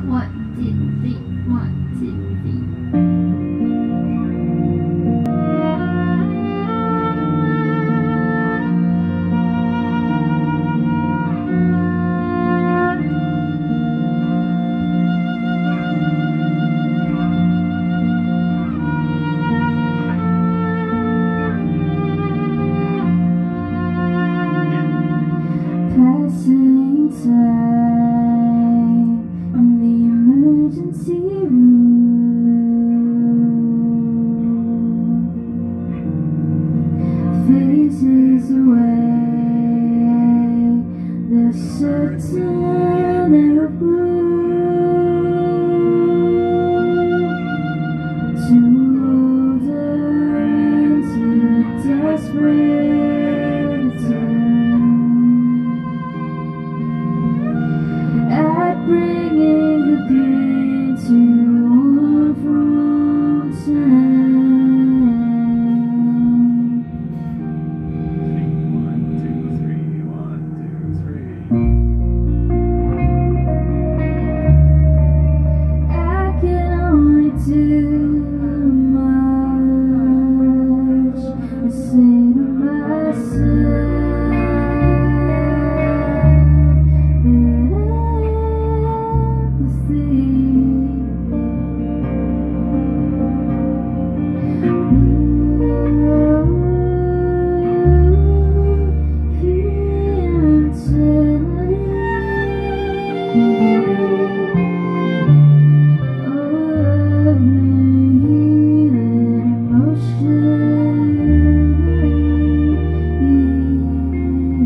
One, two, three, one, two, three. Passing time in the emergency room, faces away, they're certain they're blue. Too older and too desperate to turn at bringing the pain to one from 10. I can only do much to say to myself.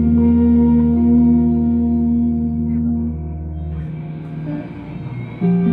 Emotionally.